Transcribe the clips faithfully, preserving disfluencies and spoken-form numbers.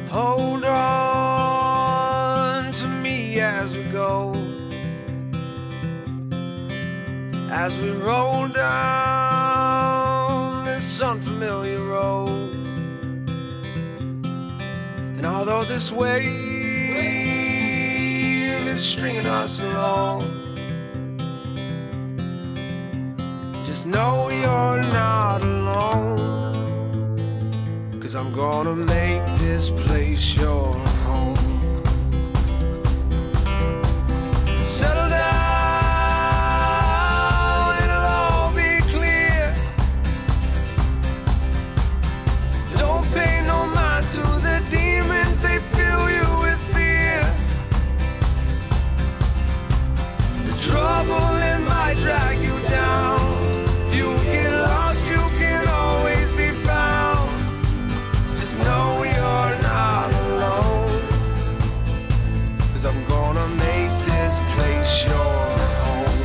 Hold on to me as we go, as we roll down this unfamiliar road. And although this wave is stringing us along, just know you're not alone, 'cause I'm gonna make this place your home. Settle down, it'll all be clear. Don't pay no mind to the demons, they fill you with fear. The trouble, it might drag you down. If you get lost, you can always be found. Just know you're not alone, 'cause I'm gonna make this place your home.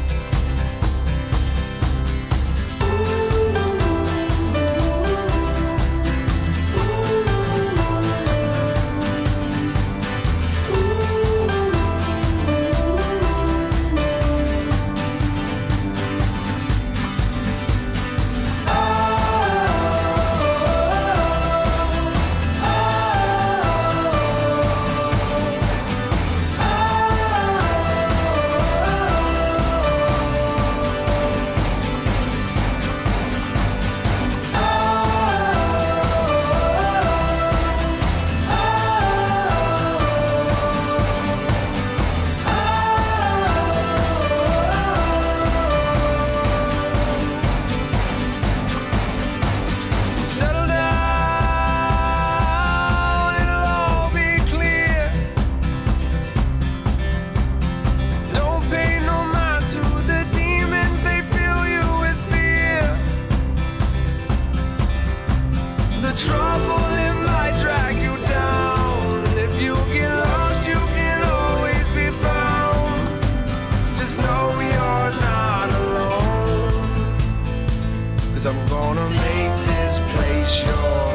Trouble, it might drag you down, and if you get lost, you can always be found. Just know you're not alone, 'cause I'm gonna make this place yours.